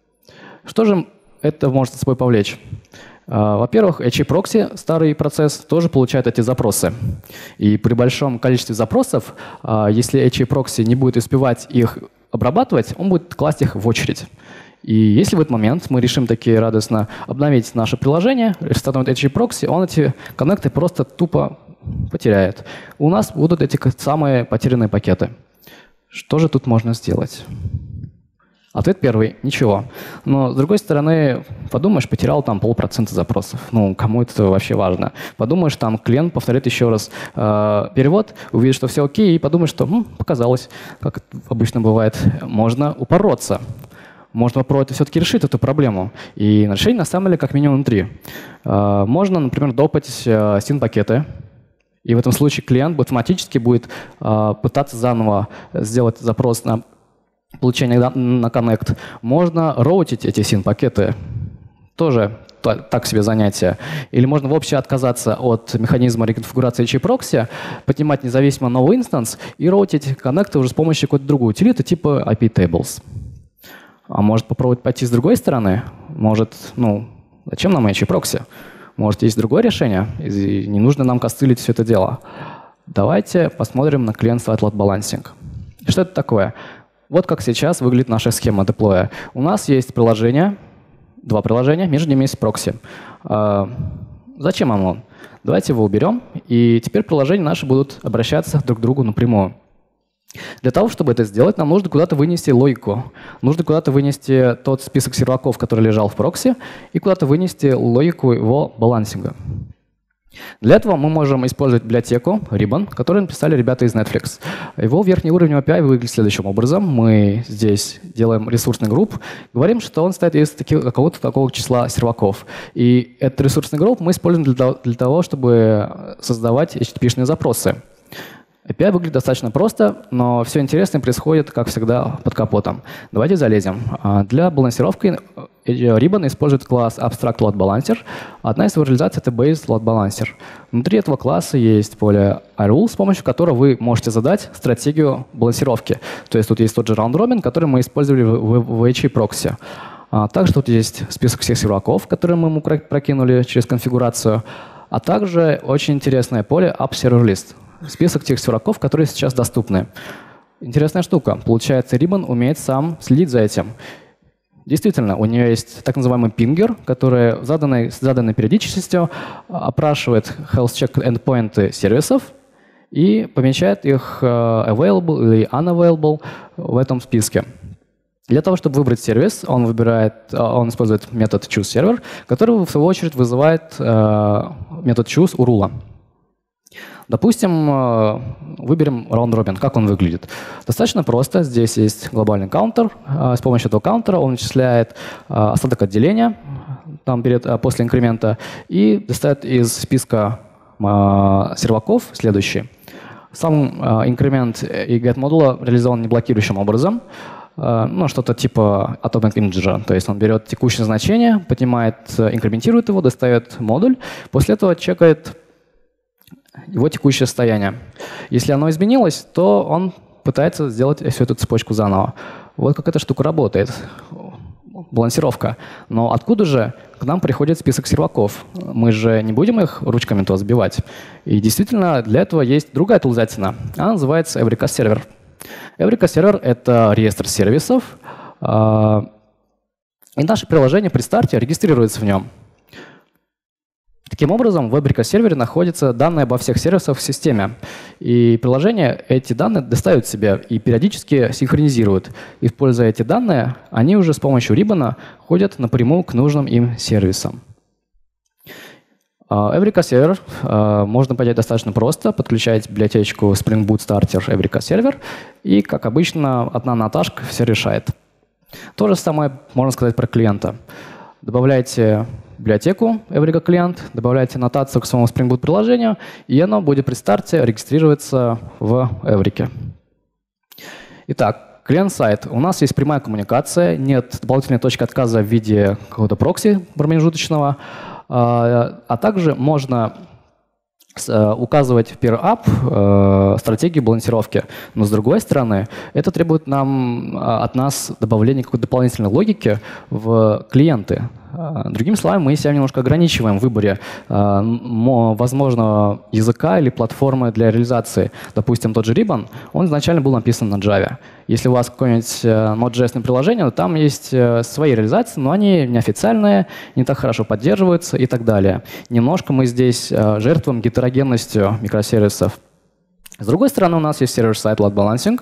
Что же это может с собой повлечь? Во-первых, эйч эй Proxy, старый процесс, тоже получает эти запросы. И при большом количестве запросов, если эйч эй Proxy не будет успевать их обрабатывать, он будет класть их в очередь. И если в этот момент мы решим таки радостно обновить наше приложение, рестартнуть эйч эй Proxy, он эти коннекты просто тупо потеряет. У нас будут эти самые потерянные пакеты. Что же тут можно сделать? Ответ первый – ничего. Но, с другой стороны, подумаешь, потерял там полпроцента запросов. Ну, кому это вообще важно? Подумаешь, там клиент повторит еще раз э, перевод, увидит, что все окей, и подумаешь, что м, показалось, как обычно бывает, можно упороться. Можно попробовать все-таки решить эту проблему. И решение, на самом деле, как минимум три. Э, можно, например, допать э, син-пакеты. И в этом случае клиент автоматически будет э, пытаться заново сделать запрос на получение на коннект. Можно роутить эти син-пакеты. Тоже так себе занятие. Или можно вообще отказаться от механизма реконфигурации эйч эй Proxy, поднимать независимо новый инстанс и роутить коннекты уже с помощью какой-то другой утилиты типа ай пи tables. А может попробовать пойти с другой стороны? Может, ну, зачем нам эйч эй Proxy? Может, есть другое решение? И не нужно нам костылить все это дело. Давайте посмотрим на клиент-сайд load balancing. Что это такое? Вот как сейчас выглядит наша схема деплоя. У нас есть приложение, два приложения, между ними есть прокси. А, зачем оно? Давайте его уберем, и теперь приложения наши будут обращаться друг к другу напрямую. Для того, чтобы это сделать, нам нужно куда-то вынести логику. Нужно куда-то вынести тот список серваков, который лежал в прокси, и куда-то вынести логику его балансинга. Для этого мы можем использовать библиотеку Ribbon, которую написали ребята из Netflix. Его верхний уровень эй пи ай выглядит следующим образом. Мы здесь делаем ресурсный групп, говорим, что он состоит из какого-то такого числа серваков. И этот ресурсный групп мы используем для того, чтобы создавать эйч ти ти пи-шные запросы. эй пи ай выглядит достаточно просто, но все интересное происходит, как всегда, под капотом. Давайте залезем. Для балансировки Ribbon использует класс Abstract Load Balancer. Одна из его реализаций — это Base Load Balancer. Внутри этого класса есть поле iRule, с помощью которого вы можете задать стратегию балансировки. То есть тут есть тот же round robin, который мы использовали в, в, в эйч эй Proxy. А также тут есть список всех серваков, которые мы ему прокинули через конфигурацию, а также очень интересное поле AppServerList. Список тех серваков, которые сейчас доступны. Интересная штука. Получается, Ribbon умеет сам следить за этим. Действительно, у нее есть так называемый пингер, который заданной, с заданной периодичностью опрашивает health check endpoints сервисов и помечает их available или unavailable в этом списке. Для того, чтобы выбрать сервис, он, выбирает, он использует метод choseServer, который в свою очередь вызывает метод choose у рула. Допустим, выберем round robin. Как он выглядит? Достаточно просто. Здесь есть глобальный каунтер. С помощью этого каунтера он вычисляет остаток отделения там перед, после инкремента и достает из списка серваков следующий. Сам инкремент и get модула реализован неблокирующим образом. Ну, что-то типа atomic integer. То есть он берет текущее значение, поднимает, инкрементирует его, достает модуль, после этого чекает его текущее состояние. Если оно изменилось, то он пытается сделать всю эту цепочку заново. Вот как эта штука работает. Балансировка. Но откуда же к нам приходит список серваков. Мы же не будем их ручками туда сбивать. И действительно, для этого есть другая тулзатина. Она называется Eureka Server. Eureka Server — это реестр сервисов, и наше приложение при старте регистрируется в нем. Таким образом, в Eureka Server находятся данные обо всех сервисах в системе. И приложение эти данные достают себе и периодически синхронизируют. Используя эти данные, они уже с помощью Ribbon ходят напрямую к нужным им сервисам. Eureka Server uh, можно понять достаточно просто. Подключаете библиотечку Spring Boot Starter Eureka Server, и, как обычно, одна наташка все решает. То же самое можно сказать про клиента. Добавляете библиотеку Eureka Client, добавляете аннотацию к своему Spring Boot приложению, и оно будет при старте регистрироваться в Eureka. Итак, клиент-сайт. У нас есть прямая коммуникация, нет дополнительной точки отказа в виде какого-то прокси промежуточного, а также можно указывать в peer-up стратегию балансировки. Но с другой стороны, это требует нам, от нас добавления какой-то дополнительной логики в клиенты. Другими словами, мы себя немножко ограничиваем в выборе возможного языка или платформы для реализации. Допустим, тот же Ribbon, он изначально был написан на Java. Если у вас какое-нибудь Node.js приложение, то там есть свои реализации, но они неофициальные, не так хорошо поддерживаются и так далее. Немножко мы здесь жертвуем гетерогенностью микросервисов. С другой стороны, у нас есть сервер-сайт Load Balancing.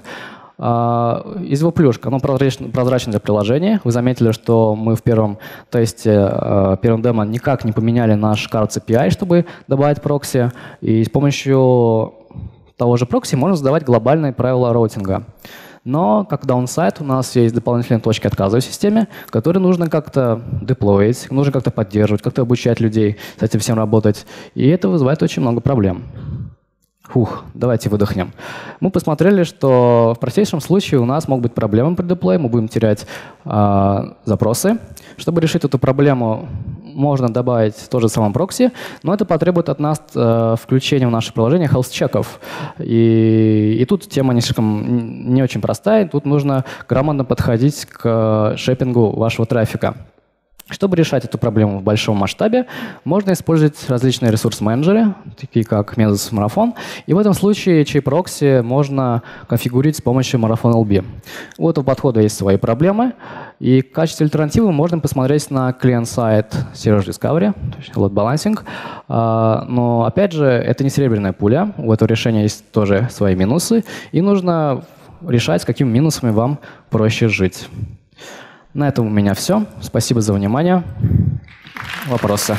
Из его плюшек, оно прозрачно, прозрачно для приложения. Вы заметили, что мы в первом тесте, первом демо никак не поменяли наш Cards эй пи ай, чтобы добавить прокси. И с помощью того же прокси можно задавать глобальные правила роутинга. Но как даунсайд у нас есть дополнительные точки отказа в системе, которые нужно как-то деплоить, нужно как-то поддерживать, как-то обучать людей с этим всем работать. И это вызывает очень много проблем. Фух, давайте выдохнем. Мы посмотрели, что в простейшем случае у нас могут быть проблемы при деплое, мы будем терять э, запросы. Чтобы решить эту проблему, можно добавить тот же самый прокси, но это потребует от нас э, включения в наше приложение health-чеков. И, и тут тема не слишком, не очень простая, тут нужно грамотно подходить к шейпингу вашего трафика. Чтобы решать эту проблему в большом масштабе, можно использовать различные ресурс-менеджеры, такие как Mesos Marathon. И в этом случае JProxy можно конфигурировать с помощью Marathon эл би. У этого подхода есть свои проблемы. И в качестве альтернативы можно посмотреть на клиент-сайт Server Discovery, то есть Load Balancing. Но, опять же, это не серебряная пуля. У этого решения есть тоже свои минусы. И нужно решать, с какими минусами вам проще жить. На этом у меня все. Спасибо за внимание. Вопросы?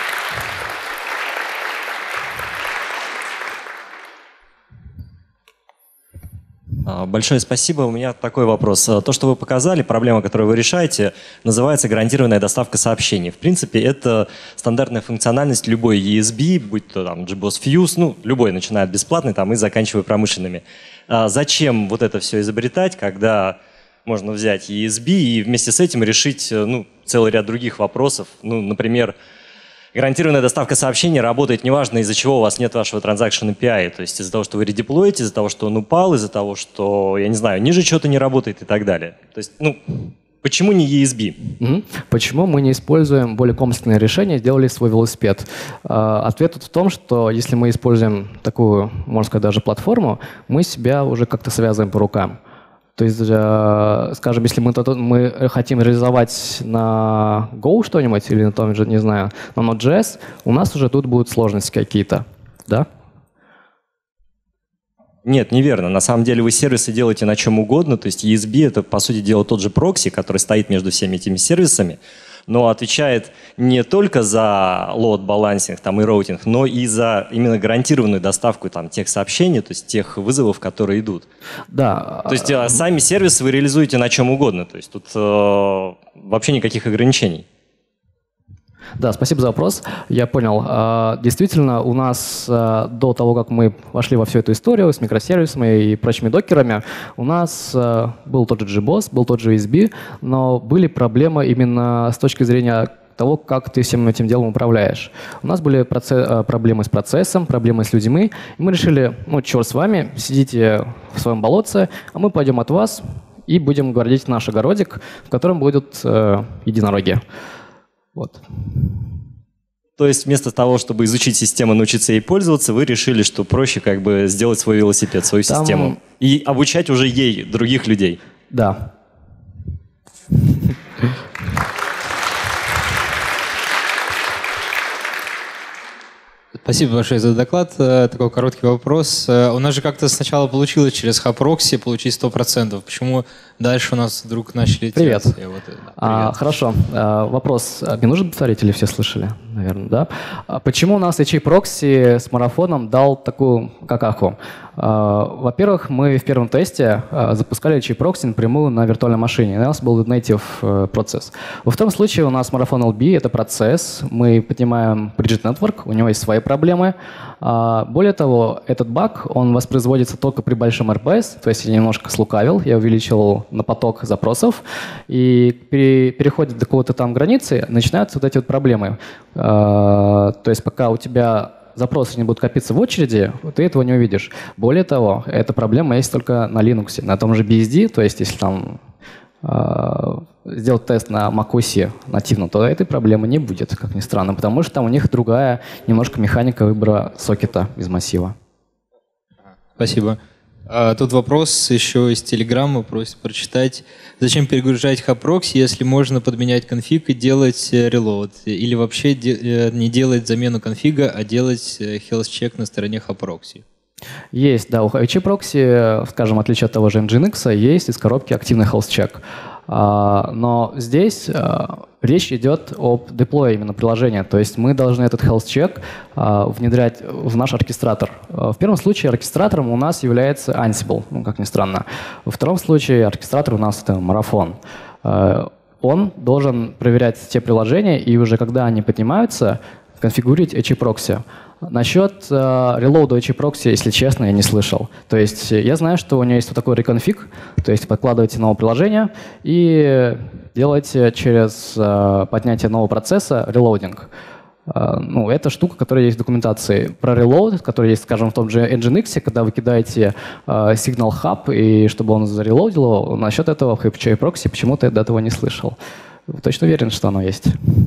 Большое спасибо. У меня такой вопрос. То, что вы показали, проблема, которую вы решаете, называется гарантированная доставка сообщений. В принципе, это стандартная функциональность любой и эс би, будь то там JBoss Fuse, ну, любой, начиная от бесплатной там, и заканчивая промышленными. А зачем вот это все изобретать, когда можно взять и эс би и вместе с этим решить ну, целый ряд других вопросов? Ну, например, гарантированная доставка сообщений работает неважно, из-за чего у вас нет вашего Transaction эй пи ай. То есть из-за того, что вы редеплоите, из-за того, что он упал, из-за того, что, я не знаю, ниже что-то не работает и так далее. То есть, ну, почему не и эс би? Mm-hmm. Почему мы не используем более комплексные решения, сделали свой велосипед? Uh, ответ тут в том, что если мы используем такую, можно сказать, даже платформу, мы себя уже как-то связываем по рукам. То есть, скажем, если мы, мы хотим реализовать на Go что-нибудь или на том же, не знаю, на Node.js, у нас уже тут будут сложности какие-то, да? Нет, неверно. На самом деле вы сервисы делаете на чем угодно. То есть и эс би — это, по сути дела, тот же прокси, который стоит между всеми этими сервисами, но отвечает не только за load balancing там, и роутинг, но и за именно гарантированную доставку там, тех сообщений, то есть тех вызовов, которые идут. Да. То есть а, сами сервисы вы реализуете на чем угодно. То есть тут э, вообще никаких ограничений. Да, спасибо за вопрос. Я понял. Действительно, у нас до того, как мы вошли во всю эту историю с микросервисами и прочими докерами, у нас был тот же JBoss, был тот же и эс би, но были проблемы именно с точки зрения того, как ты всем этим делом управляешь. У нас были процесс, проблемы с процессом, проблемы с людьми, и мы решили, ну, черт с вами, сидите в своем болотце, а мы пойдем от вас и будем городить наш огородик, в котором будут э, единороги. Вот. То есть вместо того, чтобы изучить систему, научиться ей пользоваться, вы решили, что проще как бы сделать свой велосипед, свою Там... систему и обучать уже ей других людей. Да. Спасибо большое за доклад. Такой короткий вопрос. У нас же как-то сначала получилось через Хапрокси получить сто процентов. Почему дальше у нас вдруг начали... Привет. теряться? Вот, да, привет. А, хорошо. А, вопрос. Мне нужно повторить или все слышали? Наверное, да. А почему у нас эйч эй Proxy с марафоном дал такую какаху? А, во-первых, мы в первом тесте а, запускали эйч эй Proxy напрямую на виртуальной машине. У нас был native а, процесс. Во втором случае у нас марафон эл би — это процесс. Мы поднимаем Bridget Network, у него есть свои проблемы. А, более того, этот баг, он воспроизводится только при большом эр пи эс, то есть я немножко слукавил, я увеличил на поток запросов, и при переходе до какого-то там границы начинаются вот эти вот проблемы. А, то есть пока у тебя запросы не будут копиться в очереди, ты этого не увидишь. Более того, эта проблема есть только на Linux, на том же би эс ди, то есть если там э, сделать тест на macOS нативно, то этой проблемы не будет, как ни странно, потому что там у них другая немножко механика выбора сокета из массива. Спасибо. А, тут вопрос еще из Телеграма, просит прочитать. Зачем перегружать Хапрокси, если можно подменять конфиг и делать reload? Или вообще де не делать замену конфига, а делать health check на стороне Хапрокси? Есть, да. У эйч эй Proxy, скажем, в отличие от того же Nginx, есть из коробки активный health check. Но здесь речь идет об деплое именно приложения. То есть мы должны этот health check внедрять в наш оркестратор. В первом случае оркестратором у нас является Ansible, ну, как ни странно. Во втором случае оркестратор у нас это Марафон. Он должен проверять те приложения, и уже когда они поднимаются, конфигурировать эйч эй Proxy. Насчет э, релоуда эйч эй Proxy, если честно, я не слышал. То есть я знаю, что у него есть вот такой реконфиг, то есть подкладываете новое приложение и делаете через э, поднятие нового процесса релоудинг. Э, ну, это штука, которая есть в документации. Про релоуд, который есть, скажем, в том же Nginx, когда вы кидаете э, Signal Hub, и чтобы он зарелоудил его, насчет этого в эйч эй Proxy почему-то я до этого не слышал. Точно уверен, что оно есть.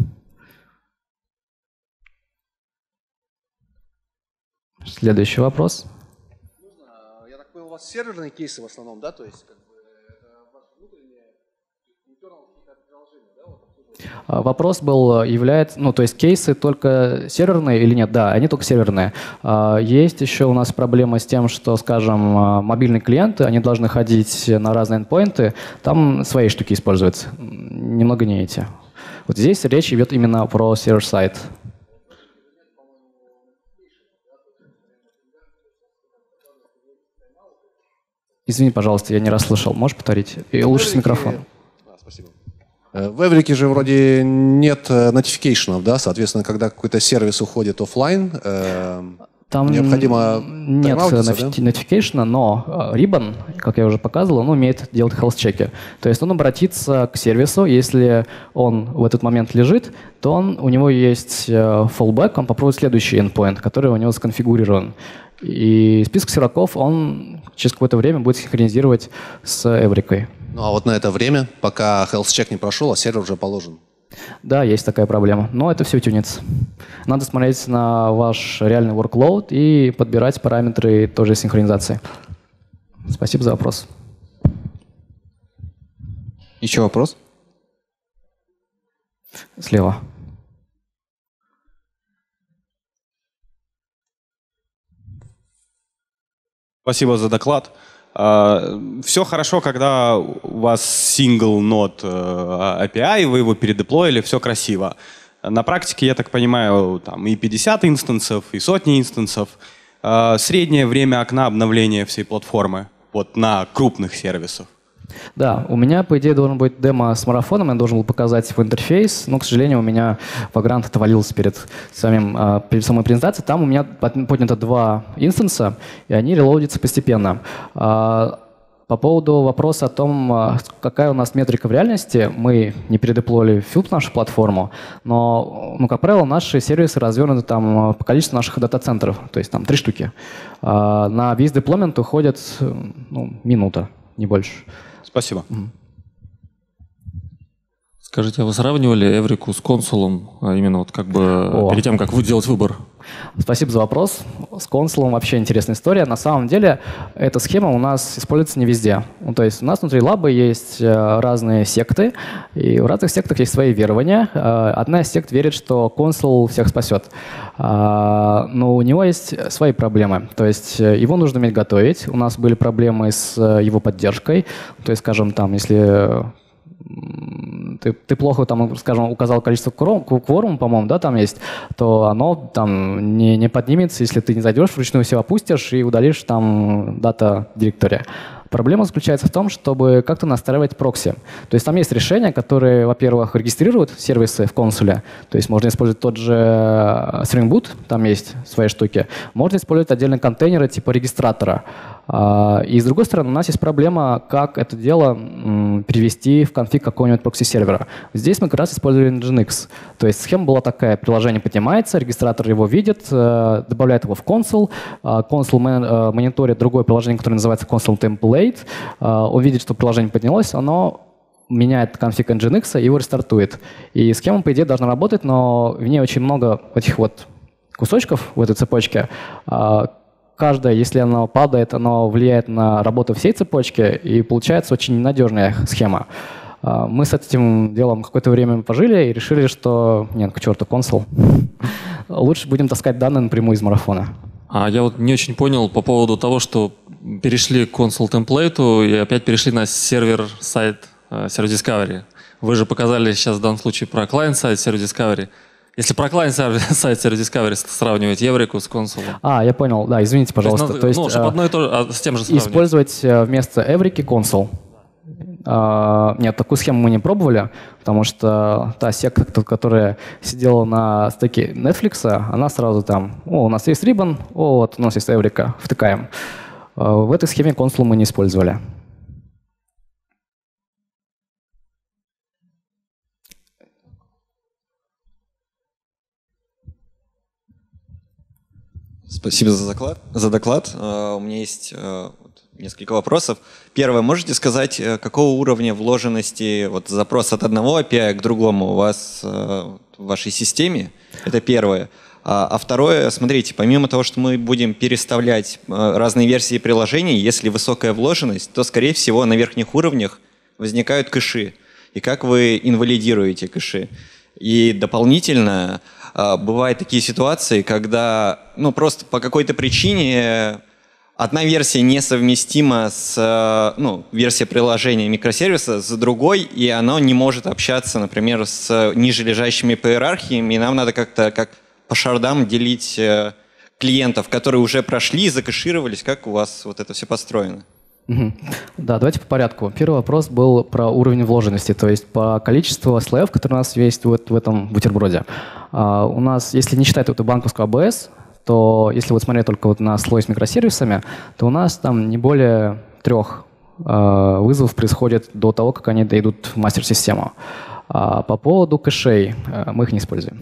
Следующий вопрос. Я так понял, у вас серверные кейсы в основном, да? То есть как бы это ваше внутреннее internal приложение, да? Вот, вопрос был, является, ну то есть кейсы только серверные или нет? Да, они только серверные. Есть еще у нас проблема с тем, что, скажем, мобильные клиенты, они должны ходить на разные эндпоинты, там свои штуки используются, немного не эти. Вот здесь речь идет именно про сервер-сайд. Извини, пожалуйста, я не расслышал. Можешь повторить? И лучше с микрофона. А, спасибо. В Эврике же вроде нет нотификейшенов, да? Соответственно, когда какой-то сервис уходит офлайн, э, там необходимо нет нотификейшена, но Ribbon, как я уже показывал, он умеет делать health-чеки. То есть он обратится к сервису, если он в этот момент лежит, то он, у него есть fallback, он попробует следующий endpoint, который у него сконфигурирован. И список серваков он через какое-то время будет синхронизировать с Эврикой. Ну а вот на это время, пока health check не прошел, а сервер уже положен. Да, есть такая проблема. Но это все тюнится. Надо смотреть на ваш реальный workload и подбирать параметры той же синхронизации. Спасибо за вопрос. Еще вопрос? Слева. Спасибо за доклад. Все хорошо, когда у вас single node эй пи ай, вы его передеплоили, все красиво. На практике, я так понимаю, там и пятьдесят инстансов, и сотни инстансов. Среднее время окна обновления всей платформы вот на крупных сервисах. Да, у меня, по идее, должен быть демо с марафоном, я должен был показать в интерфейс, но, к сожалению, у меня Vagrant отвалился перед, самим, перед самой презентацией. Там у меня поднято два инстанса, и они релоудятся постепенно. По поводу вопроса о том, какая у нас метрика в реальности, мы не передеплоили всю нашу платформу, но, ну, как правило, наши сервисы развернуты там по количеству наших дата-центров, то есть там три штуки. На весь деплоймент уходит, ну, минута, не больше. Спасибо. Скажите, а вы сравнивали Эврику с консулом, а именно вот как бы О. перед тем, как вы делать выбор? Спасибо за вопрос. С консулом вообще интересная история. На самом деле эта схема у нас используется не везде. Ну, то есть у нас внутри лаба есть э, разные секты, и в разных сектах есть свои верования. Э, одна из сект верит, что консул всех спасет. Э, но у него есть свои проблемы. То есть э, его нужно уметь готовить. У нас были проблемы с э, его поддержкой. То есть, скажем, там, если... Ты, ты плохо, там, скажем, указал количество кворума, по-моему, да, там есть, то оно там не, не поднимется, если ты не зайдешь, вручную все опустишь и удалишь там дата директория. Проблема заключается в том, чтобы как-то настраивать прокси. То есть там есть решения, которые, во-первых, регистрируют сервисы в консуле. То есть можно использовать тот же Spring Boot, там есть свои штуки. Можно использовать отдельные контейнеры типа регистратора. И с другой стороны, у нас есть проблема, как это дело перевести в конфиг какого-нибудь прокси-сервера. Здесь мы как раз использовали Nginx. То есть схема была такая: приложение поднимается, регистратор его видит, добавляет его в консул, консул мониторит другое приложение, которое называется Console Template. Он видит, что приложение поднялось, оно меняет конфиг Nginx и его рестартует. И схема, по идее, должна работать, но в ней очень много этих вот кусочков в этой цепочке. Каждая, если она падает, она влияет на работу всей цепочки, и получается очень ненадежная схема. Мы с этим делом какое-то время пожили и решили, что нет, к черту консул. Лучше будем таскать данные напрямую из марафона. А я вот не очень понял по поводу того, что перешли к консул темплейту и опять перешли на сервер-сайт Service Discovery. Вы же показали сейчас в данном случае про клиент-сайт Service Discovery. Если про клиент-сайт Service Discovery сравнивать Эврику с консулом. А, я понял. Да, извините, пожалуйста. То есть, то есть ну, чтобы одно и то же, а с тем же сравнивать. Использовать вместо Эврики консул. Uh, нет, такую схему мы не пробовали, потому что та секта, которая сидела на стеке Netflix, она сразу там: о, у нас есть Ribbon, о, вот у нас есть Эврика, втыкаем. Uh, в этой схеме консул мы не использовали. Спасибо за доклад. За доклад. Uh, у меня есть uh, несколько вопросов. Первое, можете сказать, какого уровня вложенности вот, запрос от одного эй пи ай к другому у вас uh, в вашей системе? Это первое. А, а второе, смотрите, помимо того, что мы будем переставлять uh, разные версии приложений, если высокая вложенность, то, скорее всего, на верхних уровнях возникают кэши. И как вы инвалидируете кэши? И дополнительно uh, бывают такие ситуации, когда ну, просто по какой-то причине одна версия несовместима с ну, версией приложения микросервиса с другой, и оно не может общаться, например, с нижележащими по иерархиями, и нам надо как-то как по шардам делить клиентов, которые уже прошли и закэшировались. Как у вас вот это все построено? Угу. Да, давайте по порядку. Первый вопрос был про уровень вложенности, то есть по количеству слоев, которые у нас есть вот в этом бутерброде. А, у нас, если не считать эту банковскую эй би эс, то если вот смотреть только вот на слой с микросервисами, то у нас там не более трех э, вызовов происходит до того, как они дойдут в мастер-систему. А по поводу кэшей, э, мы их не используем.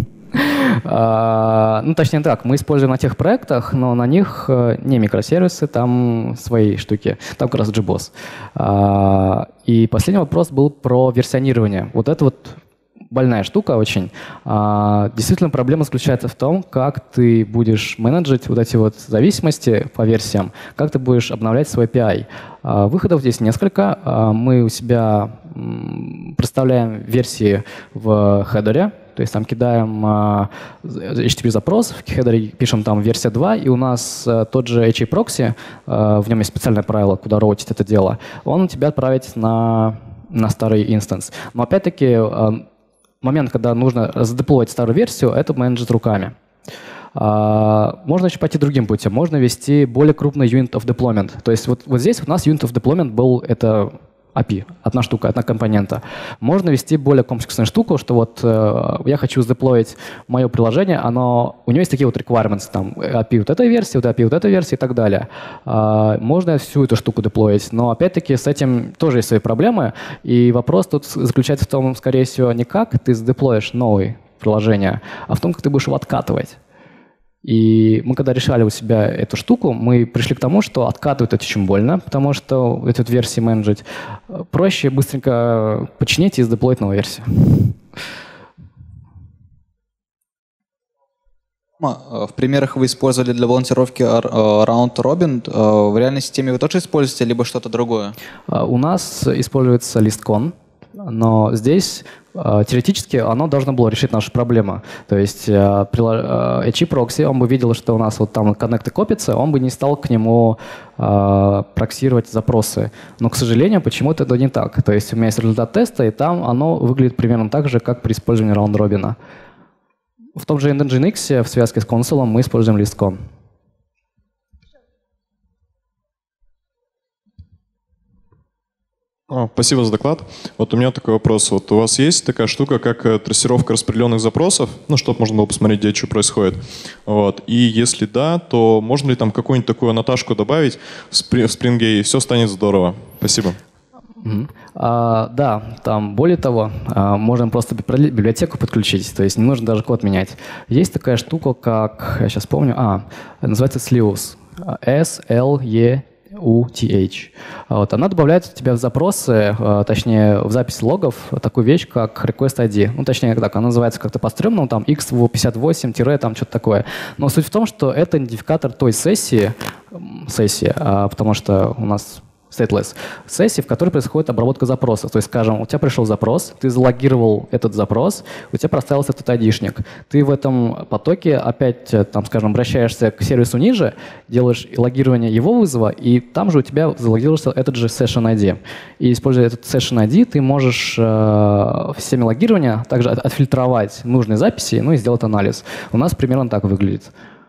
Uh, ну, точнее так, мы используем на тех проектах, но на них uh, не микросервисы, там свои штуки, там как раз джибос. Uh, и последний вопрос был про версионирование. Вот это вот больная штука очень. Uh, действительно, проблема заключается в том, как ты будешь менеджить вот эти вот зависимости по версиям, как ты будешь обновлять свой эй пи ай. Uh, выходов здесь несколько. Uh, мы у себя um, представляем версии в хедере. То есть там кидаем uh, эйч ти ти пи-запрос, в хедере пишем там версия два, и у нас uh, тот же эйч эй прокси, uh, в нем есть специальное правило, куда роутить это дело, он тебя отправит на, на старый инстанс. Но опять-таки uh, момент, когда нужно задеплоить старую версию, это менеджить руками. Uh, можно еще пойти другим путем. Можно ввести более крупный unit of deployment. То есть вот, вот здесь у нас unit of deployment был это эй пи ай, одна штука, одна компонента. Можно ввести более комплексную штуку, что вот э, я хочу задеплоить мое приложение, оно, у него есть такие вот requirements, там, эй пи ай вот этой версии, вот эй пи ай вот этой версии и так далее. Э, можно всю эту штуку деплоить, но опять-таки с этим тоже есть свои проблемы, и вопрос тут заключается в том, скорее всего, не как ты задеплоишь новое приложение, а в том, как ты будешь его откатывать. И мы, когда решали у себя эту штуку, мы пришли к тому, что откатывать это очень больно, потому что эту версию менеджить проще быстренько починить и сдеплоить новую версию. В примерах вы использовали для балансировки Round Robin. В реальной системе вы тоже используете, либо что-то другое? У нас используется ListCon, но здесь теоретически оно должно было решить нашу проблему. То есть эйч и Proxy, он бы видел, что у нас вот там коннекты копятся, он бы не стал к нему проксировать запросы. Но, к сожалению, почему-то это не так. То есть у меня есть результат теста, и там оно выглядит примерно так же, как при использовании раунд-робина. В том же Nginx в связке с консолем мы используем ListCon. А, спасибо за доклад. Вот у меня такой вопрос. Вот у вас есть такая штука, как э, трассировка распределенных запросов, ну, чтобы можно было посмотреть, где что происходит. Вот. И если да, то можно ли там какую-нибудь такую аннотажку добавить в Spring, и все станет здорово? Спасибо. Mm-hmm. а, да, там более того, а, можно просто библиотеку подключить, то есть не нужно даже код менять. Есть такая штука, как, я сейчас помню, а, называется Slews. эс эл и у ти эйч. Вот, она добавляет у тебя в запросы, точнее в запись логов, такую вещь, как request ай ди. Ну, точнее, так, она называется как-то по-стрёмному, там икс пятьдесят восемь, там что-то такое. Но суть в том, что это идентификатор той сессии, сессии, потому что у нас stateless, сессии, в которой происходит обработка запроса. То есть, скажем, у тебя пришел запрос, ты залогировал этот запрос, у тебя проставился этот айдишник. Ты в этом потоке опять, там, скажем, обращаешься к сервису ниже, делаешь логирование его вызова, и там же у тебя залогировался этот же session ай ди. И используя этот session ай ди, ты можешь э, в системе логирования также от, отфильтровать нужные записи, ну и сделать анализ. У нас примерно так выглядит.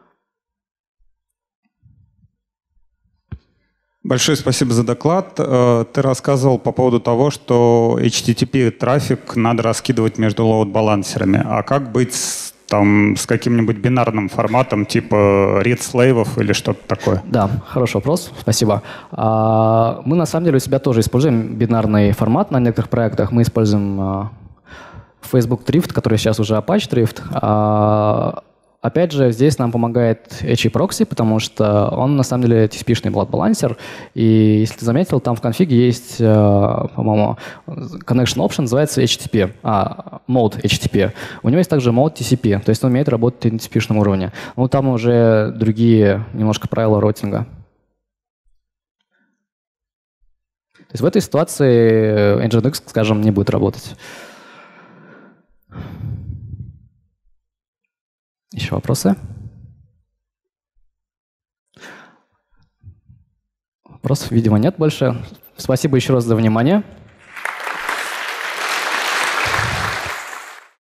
Большое спасибо за доклад. Ты рассказывал по поводу того, что эйч ти ти пи-трафик надо раскидывать между лоуд-балансерами. А как быть с, там, с каким-нибудь бинарным форматом типа read-слейвов или что-то такое? Да, хороший вопрос, спасибо. Мы на самом деле у себя тоже используем бинарный формат на некоторых проектах. Мы используем Facebook Drift, который сейчас уже Apache Drift. Опять же, здесь нам помогает эйч и Proxy, потому что он на самом деле ти си пи-шный балансер. И если ты заметил, там в конфиге есть, по-моему, connection option, называется эйч ти ти пи, а, mode эйч ти ти пи. У него есть также mode ти си пи, то есть он умеет работать на ти си пи-шном уровне. Но там уже другие немножко правила роутинга. То есть в этой ситуации Nginx, скажем, не будет работать. Еще вопросы? Вопросов, видимо, нет больше. Спасибо еще раз за внимание.